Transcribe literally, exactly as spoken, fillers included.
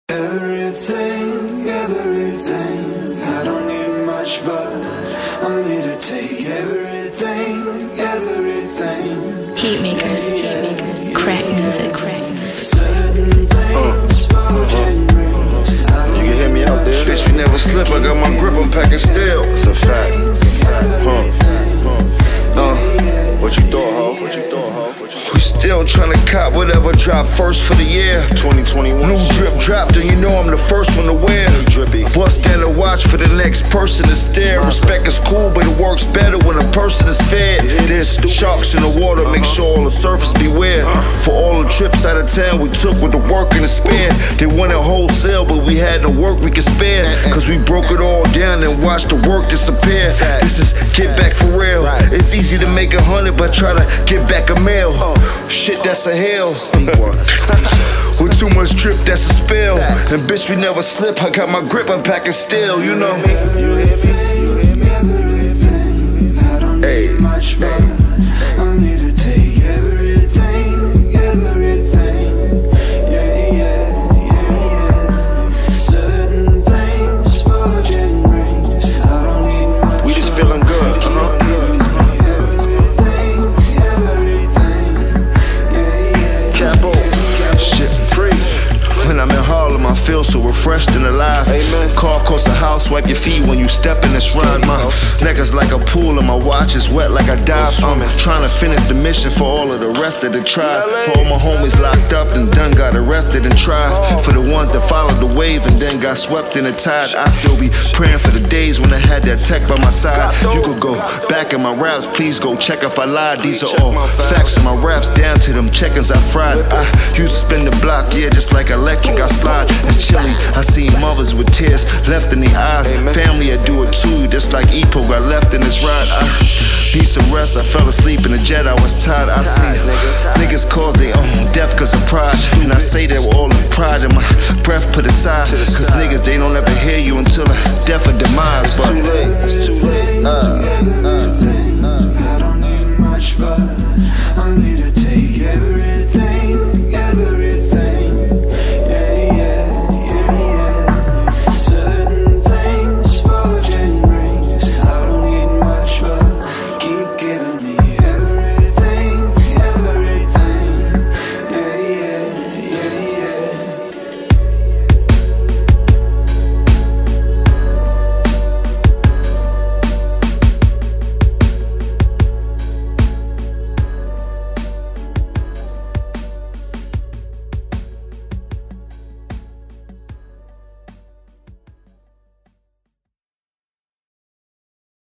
Everything, everything, I don't need much, but I'm here to take everything, everything. Heat makers, crack music, crack music. You can hear me out there. Bitch, we never slip. I got my grip, I'm packing steel. It's a fact. Huh. Uh, what you thought, ho? What you thought, ho? We still tryna cop whatever drop first for the year. twenty twenty-one. New drip dropped, and you know I'm the first one to wear. Drippy. Bust down to watch for the next person to stare. Respect is cool, but it works better when a person is fed. There's sharks in the water, make sure all the surface beware. For all the trips out of town we took with the work and the spare. They wanted wholesale, but we had the work we could spare. Cause we broke it all down and watched the work disappear. This is get back for real. It's easy to make a hundred, but try to get back a meal. Shit, that's a hell. With too much drip, that's a spill. And bitch, we never slip. I got my grip, I'm packing steel, you know. Everything, everything, I don't need much, but I'm here to take everything, everything. Yeah, yeah, yeah, yeah. Certain things, fortune rings, I don't need much. We just feeling good, uh-huh. Capo, shit, preach. When I'm in Harlem, I feel so refreshed and alive. Amen. Car costs a house, wipe your feet when you step in this ride. My neck is like a pool and my watch is wet like I dive. I'm trying to finish the mission for all of the rest of the tribe. For all my homies locked up and done got arrested and tried. For the ones that followed the wave and then got swept in the tide. I still be praying for the days when I had that tech by my side. You could go back in my raps, please go check if I lied. These are all facts in my raps, down to them check-ins I fried. I used to spin the block, yeah, just like electric I slide. It's chilly, I seen mothers with tears left in their eyes. Family, I do it too, just like Epo got left in this ride. I need some rest, I fell asleep in the jet, I was tired. I see niggas cause their own death cause of pride. And I say that with all the pride in my